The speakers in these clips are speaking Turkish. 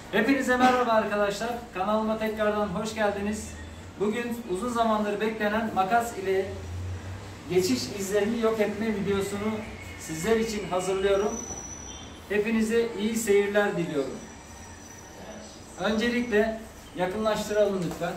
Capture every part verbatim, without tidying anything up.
Hepinize merhaba arkadaşlar. Kanalıma tekrardan hoş geldiniz. Bugün uzun zamandır beklenen makas ile geçiş izlerini yok etme videosunu sizler için hazırlıyorum. Hepinize iyi seyirler diliyorum. Öncelikle yakınlaştıralım lütfen.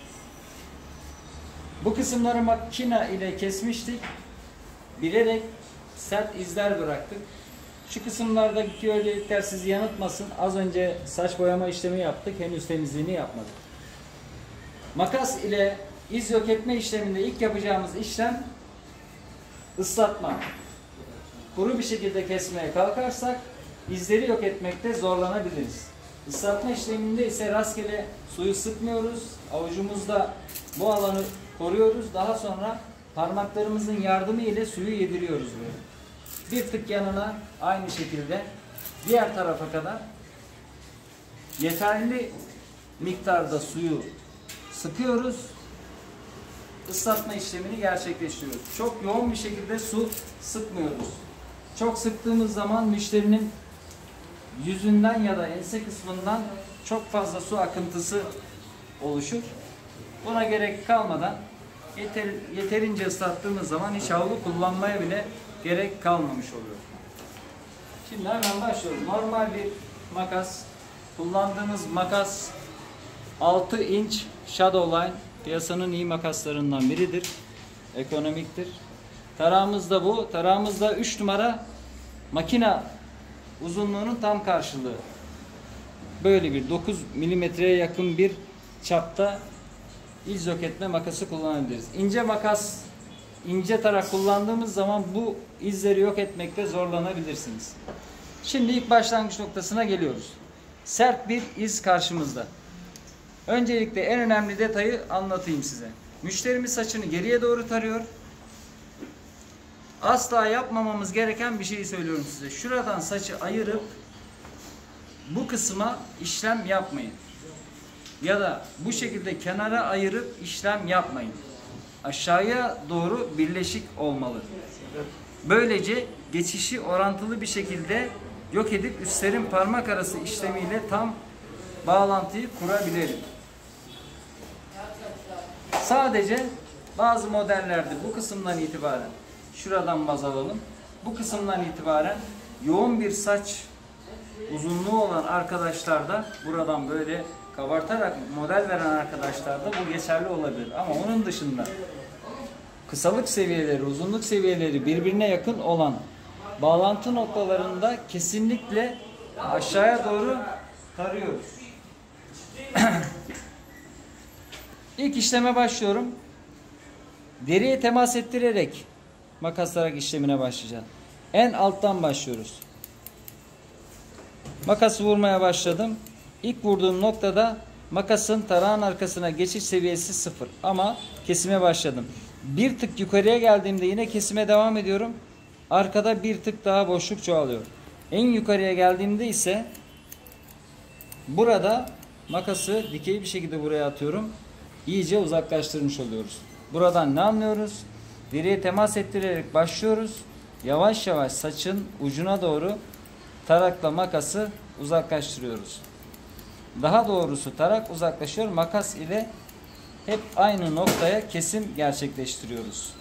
Bu kısımları makina ile kesmiştik. Bilerek sert izler bıraktık. Şu kısımlardaki özellikler sizi yanıltmasın. Az önce saç boyama işlemi yaptık. Henüz temizliğini yapmadık. Makas ile iz yok etme işleminde ilk yapacağımız işlem ıslatma. Kuru bir şekilde kesmeye kalkarsak izleri yok etmekte zorlanabiliriz. Islatma işleminde ise rastgele suyu sıkmıyoruz. Avucumuzda bu alanı koruyoruz. Daha sonra parmaklarımızın yardımı ile suyu yediriyoruz böyle. Bir tık yanına aynı şekilde diğer tarafa kadar yeterli miktarda suyu sıkıyoruz. Islatma işlemini gerçekleştiriyoruz. Çok yoğun bir şekilde su sıkmıyoruz. Çok sıktığımız zaman müşterinin yüzünden ya da ense kısmından çok fazla su akıntısı oluşur. Buna gerek kalmadan yeter, yeterince ıslattığımız zaman hiç havlu kullanmaya bile gerek kalmamış oluyor. Şimdi hemen başlıyoruz. Normal bir makas. Kullandığımız makas altı inç Shadowline. Piyasanın iyi makaslarından biridir. Ekonomiktir. Tarağımız da bu. Tarağımız da üç numara makina uzunluğunun tam karşılığı. Böyle bir dokuz milimetreye yakın bir çapta iz yok etme makası kullanabiliriz. İnce makas, ince tarak kullandığımız zaman bu izleri yok etmekte zorlanabilirsiniz. Şimdi ilk başlangıç noktasına geliyoruz. Sert bir iz karşımızda. Öncelikle en önemli detayı anlatayım size. Müşterimiz saçını geriye doğru tarıyor. Asla yapmamamız gereken bir şeyi söylüyorum size. Şuradan saçı ayırıp bu kısma işlem yapmayın. Ya da bu şekilde kenara ayırıp işlem yapmayın. Aşağıya doğru birleşik olmalı. Böylece geçişi orantılı bir şekilde yok edip üstlerin parmak arası işlemiyle tam bağlantıyı kurabilirim. Sadece bazı modellerde bu kısımdan itibaren, şuradan baz alalım, bu kısımdan itibaren yoğun bir saç uzunluğu olan arkadaşlarda, buradan böyle kabartarak model veren arkadaşlarda bu geçerli olabilir. Ama onun dışında kısalık seviyeleri, uzunluk seviyeleri birbirine yakın olan bağlantı noktalarında kesinlikle aşağıya doğru tarıyoruz. İlk işleme başlıyorum. Deriye temas ettirerek makaslarak işlemine başlayacağım. En alttan başlıyoruz. Makası vurmaya başladım. İlk vurduğum noktada makasın tarağın arkasına geçiş seviyesi sıfır. Ama kesime başladım. Bir tık yukarıya geldiğimde yine kesime devam ediyorum. Arkada bir tık daha boşluk çoğalıyor. En yukarıya geldiğimde ise burada makası dikey bir şekilde buraya atıyorum. İyice uzaklaştırmış oluyoruz. Buradan ne anlıyoruz? Deriye temas ettirerek başlıyoruz. Yavaş yavaş saçın ucuna doğru tarakla makası uzaklaştırıyoruz. Daha doğrusu tarak uzaklaşıyor. Makas ile hep aynı noktaya kesim gerçekleştiriyoruz.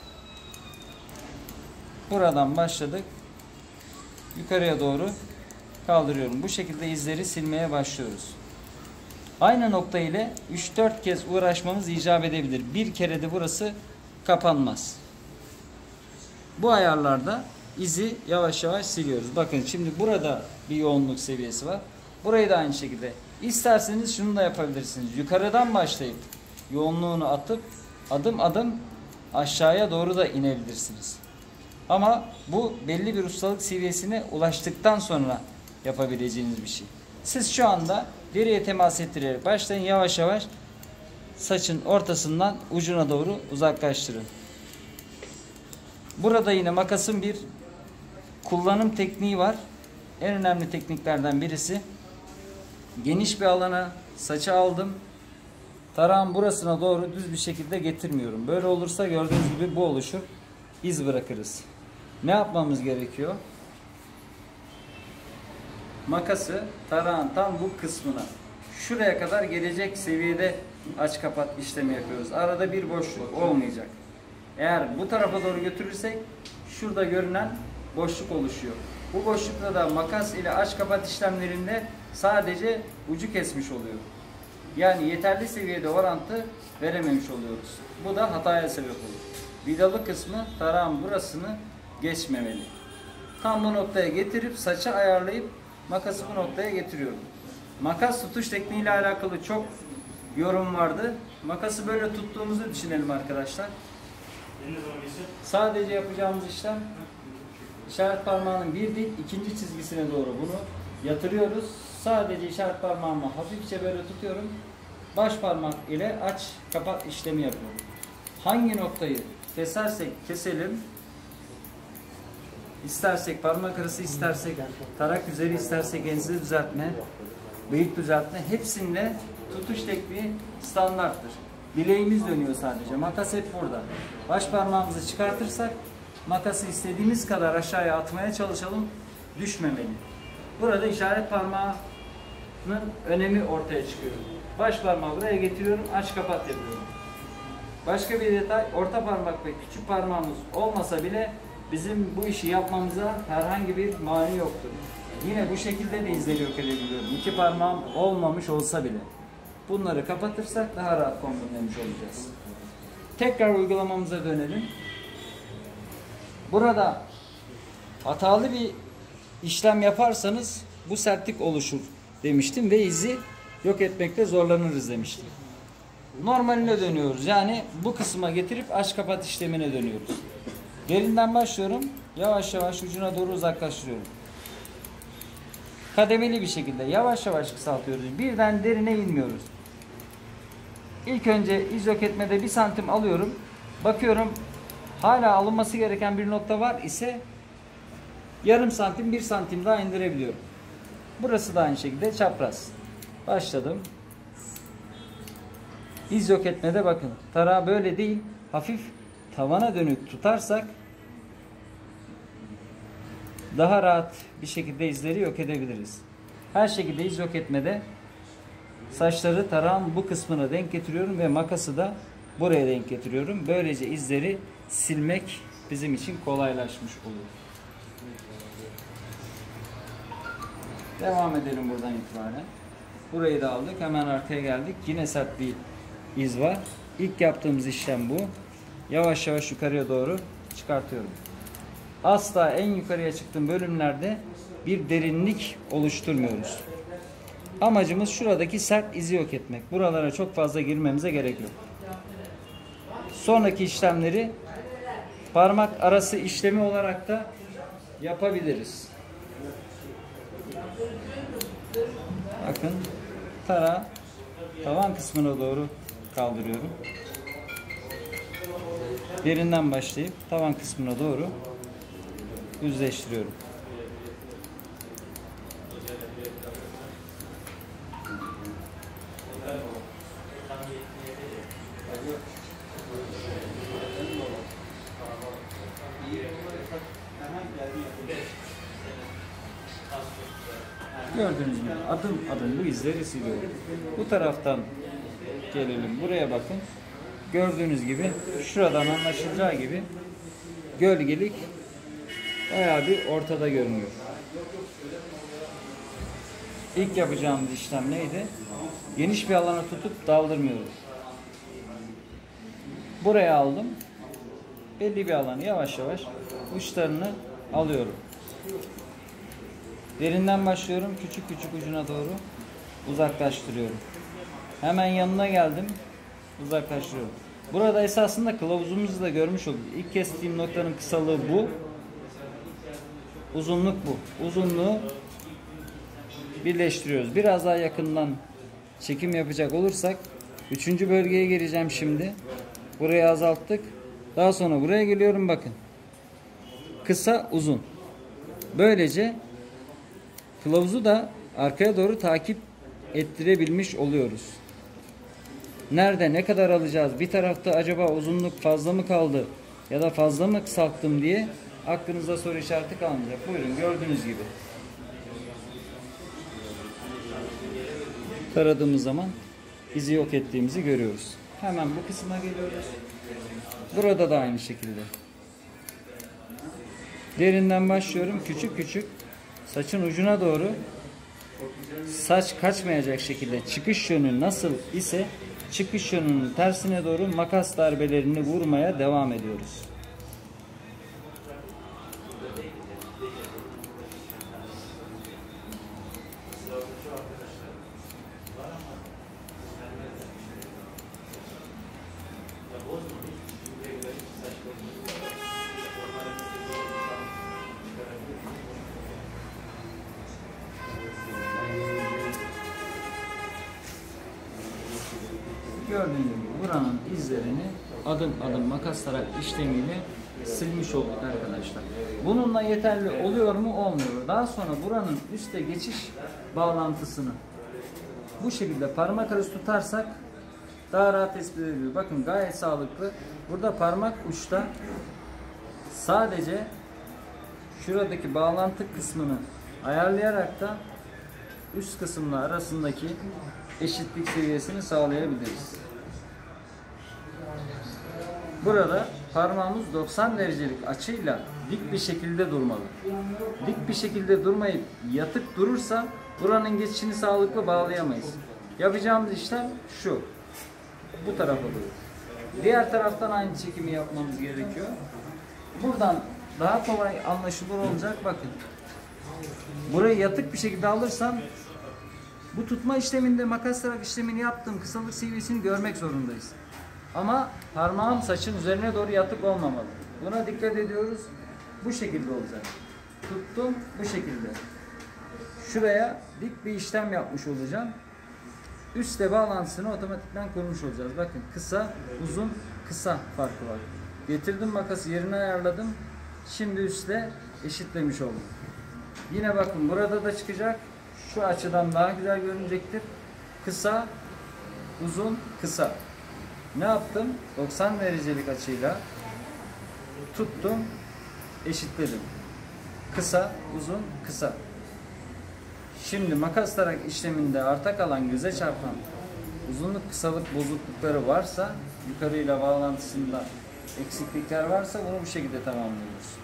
Buradan başladık. Yukarıya doğru kaldırıyorum. Bu şekilde izleri silmeye başlıyoruz. Aynı nokta ile üç dört kez uğraşmamız icap edebilir. Bir kere de burası kapanmaz. Bu ayarlarda izi yavaş yavaş siliyoruz. Bakın şimdi burada bir yoğunluk seviyesi var. Burayı da aynı şekilde. İsterseniz şunu da yapabilirsiniz. Yukarıdan başlayıp yoğunluğunu atıp adım adım aşağıya doğru da inebilirsiniz. Ama bu belli bir ustalık seviyesine ulaştıktan sonra yapabileceğiniz bir şey. Siz şu anda deriye temas ettirerek başlayın, yavaş yavaş saçın ortasından ucuna doğru uzaklaştırın. Burada yine makasın bir kullanım tekniği var. En önemli tekniklerden birisi, geniş bir alana saçı aldım. Tarağın burasına doğru düz bir şekilde getirmiyorum. Böyle olursa gördüğünüz gibi bu oluşur. İz bırakırız. Ne yapmamız gerekiyor? makası tarağın tam bu kısmına, şuraya kadar gelecek seviyede aç kapat işlemi yapıyoruz. Arada bir boşluk olmayacak. Eğer bu tarafa doğru götürürsek şurada görünen boşluk oluşuyor. Bu boşlukta da makas ile aç kapat işlemlerinde sadece ucu kesmiş oluyor. Yani yeterli seviyede orantı verememiş oluyoruz. Bu da hataya sebep olur. Vidalı kısmı tarağın burasını geçmemeli. Tam bu noktaya getirip saça ayarlayıp makası bu noktaya getiriyorum. Makas tutuş tekniği ile alakalı çok yorum vardı. Makası böyle tuttuğumuzu düşünelim arkadaşlar. Sadece yapacağımız işlem işaret parmağının bir değil ikinci çizgisine doğru bunu yatırıyoruz. Sadece işaret parmağımı hafifçe böyle tutuyorum. Baş parmak ile aç kapat işlemi yapıyorum. Hangi noktayı kesersek keselim, istersek parmak arası, istersek tarak üzeri, istersek ense düzeltme, bıyık düzeltme, hepsinde tutuş tekniği standarttır. Bileğimiz dönüyor sadece. Makas hep burada. Baş parmağımızı çıkartırsak makası istediğimiz kadar aşağıya atmaya çalışalım, düşmemeli. Burada işaret parmağının önemi ortaya çıkıyor. Baş parmağı buraya getiriyorum, aç kapat yapıyorum. Başka bir detay, orta parmak ve küçük parmağımız olmasa bile bizim bu işi yapmamıza herhangi bir mani yoktur. Yine bu şekilde de izleri yok edebiliyorum. İki parmağım olmamış olsa bile. Bunları kapatırsak daha rahat kombinlemiş olacağız. Tekrar uygulamamıza dönelim. Burada hatalı bir işlem yaparsanız bu sertlik oluşur demiştim ve izi yok etmekte zorlanırız demiştim. Normaline dönüyoruz. Yani bu kısma getirip aç kapat işlemine dönüyoruz. Gerinden başlıyorum. Yavaş yavaş ucuna doğru uzaklaştırıyorum. Kademeli bir şekilde yavaş yavaş kısaltıyoruz. Birden derine inmiyoruz. İlk önce iz yok etmede bir santim alıyorum. Bakıyorum hala alınması gereken bir nokta var ise yarım santim, bir santim daha indirebiliyorum. Burası da aynı şekilde çapraz. Başladım. İz yok etmede bakın. Tarağı böyle değil, hafif tavana dönük tutarsak daha rahat bir şekilde izleri yok edebiliriz. Her şekilde iz yok etmede saçları tarağın bu kısmına denk getiriyorum ve makası da buraya denk getiriyorum. Böylece izleri silmek bizim için kolaylaşmış olur. Devam edelim buradan itibaren. Burayı da aldık. Hemen arkaya geldik. Yine sert bir iz var. İlk yaptığımız işlem bu. Yavaş yavaş yukarıya doğru çıkartıyorum. Asla en yukarıya çıktığım bölümlerde bir derinlik oluşturmuyoruz. Amacımız şuradaki sert izi yok etmek. Buralara çok fazla girmemize gerek yok. Sonraki işlemleri parmak arası işlemi olarak da yapabiliriz. Bakın tarağı tavan kısmına doğru kaldırıyorum. Derinden başlayıp tavan kısmına doğru düzleştiriyorum. Gördüğünüz gibi adım adım bu izleri siliyorum. Bu taraftan gelelim. Buraya bakın. Gördüğünüz gibi şuradan anlaşılacağı gibi gölgelik bayağı bir ortada görünüyor. İlk yapacağımız işlem neydi? Geniş bir alana tutup daldırmıyoruz. Buraya aldım. Belli bir alanı yavaş yavaş uçlarını alıyorum. Derinden başlıyorum. Küçük küçük ucuna doğru uzaklaştırıyorum. Hemen yanına geldim. Uzaklaştırıyorum. Burada esasında kılavuzumuzu da görmüş olduk. İlk kestiğim noktanın kısalığı bu. Uzunluk bu. Uzunluğu birleştiriyoruz. Biraz daha yakından çekim yapacak olursak üçüncü bölgeye geleceğim şimdi. Burayı azalttık. Daha sonra buraya geliyorum bakın. Kısa uzun. Böylece kılavuzu da arkaya doğru takip ettirebilmiş oluyoruz. Nerede ne kadar alacağız? Bir tarafta acaba uzunluk fazla mı kaldı? Ya da fazla mı kısalttım diye aklınızda soru işareti kalmayacak. Buyurun gördüğünüz gibi. taradığımız zaman izi yok ettiğimizi görüyoruz. Hemen bu kısma geliyoruz. Burada da aynı şekilde. Derinden başlıyorum. Küçük küçük saçın ucuna doğru, saç kaçmayacak şekilde çıkış yönü nasıl ise çıkış yönünün tersine doğru makas darbelerini vurmaya devam ediyoruz. Gördüğünüz gibi buranın izlerini adım adım makas tarak işlemiyle silmiş olduk arkadaşlar. Bununla yeterli oluyor mu? Olmuyor. Daha sonra buranın üste geçiş bağlantısını bu şekilde parmak arası tutarsak daha rahat tespit ediliyor. Bakın gayet sağlıklı. Burada parmak uçta sadece şuradaki bağlantı kısmını ayarlayarak da üst kısımla arasındaki eşitlik seviyesini sağlayabiliriz. Burada parmağımız doksan derecelik açıyla dik bir şekilde durmalı. Dik bir şekilde durmayıp yatık durursa buranın geçişini sağlıklı bağlayamayız. Yapacağımız işlem şu. Bu tarafa doğru. Diğer taraftan aynı çekimi yapmamız gerekiyor. Buradan daha kolay anlaşılır olacak. Bakın. Burayı yatık bir şekilde alırsam bu tutma işleminde makas tarak işlemini yaptığım kısalık seviyesini görmek zorundayız. Ama parmağım saçın üzerine doğru yatık olmamalı. Buna dikkat ediyoruz. Bu şekilde olacak. Tuttum bu şekilde. Şuraya dik bir işlem yapmış olacağım. Üstte bağlantısını otomatikten kurmuş olacağız. Bakın kısa, uzun, kısa farkı var. Getirdim makası yerine ayarladım. Şimdi üstte eşitlemiş oldum. Yine bakın burada da çıkacak. Şu açıdan daha güzel görünecektir. Kısa, uzun, kısa. Ne yaptım? doksan derecelik açıyla tuttum, eşitledim. Kısa, uzun, kısa. Şimdi makas tarak işleminde arta kalan göze çarpan uzunluk kısalık bozuklukları varsa, yukarıyla bağlantısında eksiklikler varsa bunu bu şekilde tamamlıyoruz.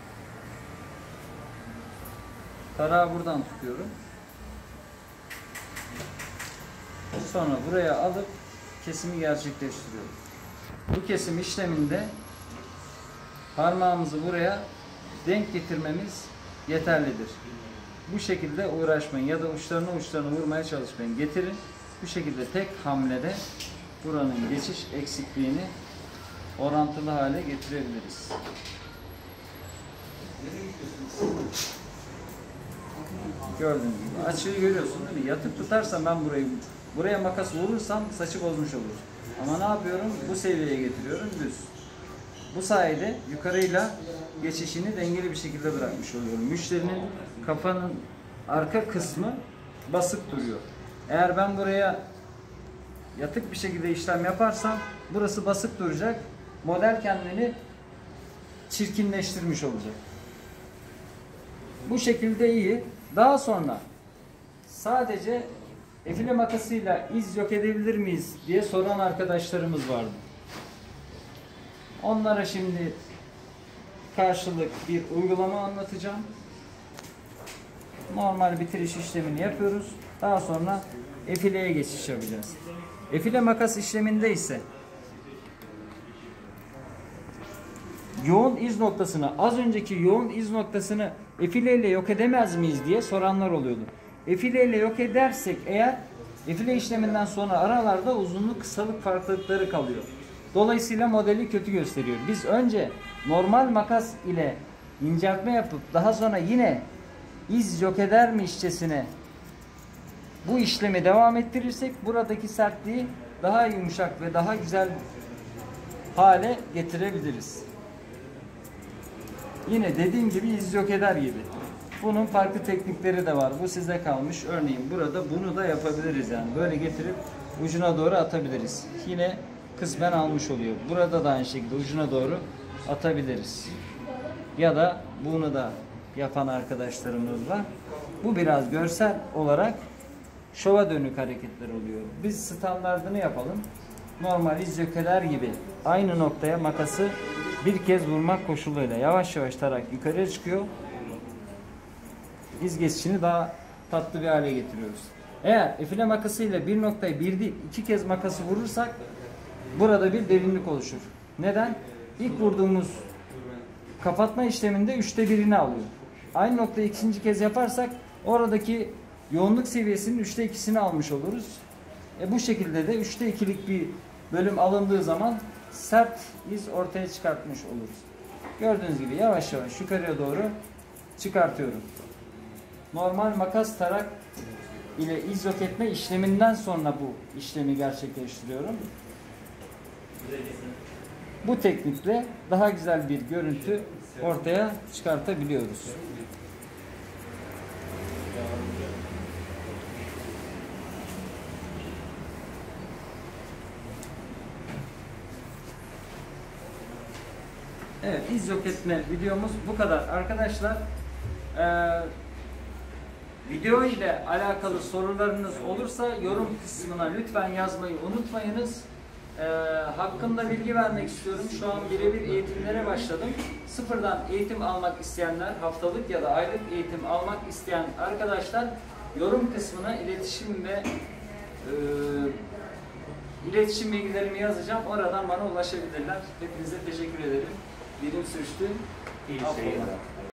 Tarağı buradan tutuyorum. Sonra buraya alıp kesimi gerçekleştiriyorum. Bu kesim işleminde parmağımızı buraya denk getirmemiz yeterlidir. Bu şekilde uğraşmayın ya da uçlarına uçlarına vurmaya çalışmayın. Getirin. Bu şekilde tek hamlede buranın geçiş eksikliğini orantılı hale getirebiliriz. Gördüğünüz gibi açıyı görüyorsun değil mi? Yatık tutarsam ben burayı buraya makas vurursam saçı bozmuş olur. Ama ne yapıyorum? Bu seviyeye getiriyorum düz. Bu sayede yukarıyla geçişini dengeli bir şekilde bırakmış oluyorum. Müşterinin kafanın arka kısmı basık duruyor. Eğer ben buraya yatık bir şekilde işlem yaparsam burası basık duracak. Model kendini çirkinleştirmiş olacak. Bu şekilde iyi. Daha sonra sadece efile makasıyla iz yok edebilir miyiz diye soran arkadaşlarımız vardı. Onlara şimdi karşılık bir uygulama anlatacağım. Normal bitiriş işlemini yapıyoruz. Daha sonra efileye geçiş yapacağız. Efile makas işleminde ise yoğun iz noktasını, az önceki yoğun iz noktasını efileyle yok edemez miyiz diye soranlar oluyordu. Efileyle yok edersek eğer efile işleminden sonra aralarda uzunluk kısalık farklılıkları kalıyor. Dolayısıyla modeli kötü gösteriyor. Biz önce normal makas ile inceltme yapıp daha sonra yine iz yok edermişçesine bu işlemi devam ettirirsek buradaki sertliği daha yumuşak ve daha güzel hale getirebiliriz. Yine dediğim gibi iz yok eder gibi. Bunun farklı teknikleri de var. Bu size kalmış. Örneğin burada bunu da yapabiliriz yani. Böyle getirip ucuna doğru atabiliriz. Yine kısmen almış oluyor. Burada da aynı şekilde ucuna doğru atabiliriz. Ya da bunu da yapan arkadaşlarımız var. Bu biraz görsel olarak şova dönük hareketler oluyor. Biz standardını yapalım. Normal izyokeler gibi aynı noktaya makası bir kez vurmak koşuluyla yavaş yavaş tarak yukarıya çıkıyor. İz geçişini daha tatlı bir hale getiriyoruz. Eğer efile makasıyla bir noktayı bir değil iki kez makası vurursak burada bir derinlik oluşur. Neden? İlk vurduğumuz kapatma işleminde üçte birini alıyor. Aynı noktayı ikinci kez yaparsak oradaki yoğunluk seviyesinin üçte ikisini almış oluruz. E bu şekilde de üçte ikilik bir bölüm alındığı zaman sert iz ortaya çıkartmış oluruz. Gördüğünüz gibi yavaş yavaş yukarıya doğru çıkartıyorum. Normal makas tarak ile iz yok etme işleminden sonra bu işlemi gerçekleştiriyorum. Bu teknikle daha güzel bir görüntü ortaya çıkartabiliyoruz. Evet, iz yok etme videomuz bu kadar arkadaşlar. Ee, video ile alakalı sorularınız olursa yorum kısmına lütfen yazmayı unutmayınız. Ee, hakkında bilgi vermek istiyorum. Şu an birebir eğitimlere başladım. Sıfırdan eğitim almak isteyenler, haftalık ya da aylık eğitim almak isteyen arkadaşlar yorum kısmına iletişim ve e, iletişim bilgilerimi yazacağım. Oradan bana ulaşabilirler. Hepinize teşekkür ederim. Dilim sürçtü. İyi seyirler.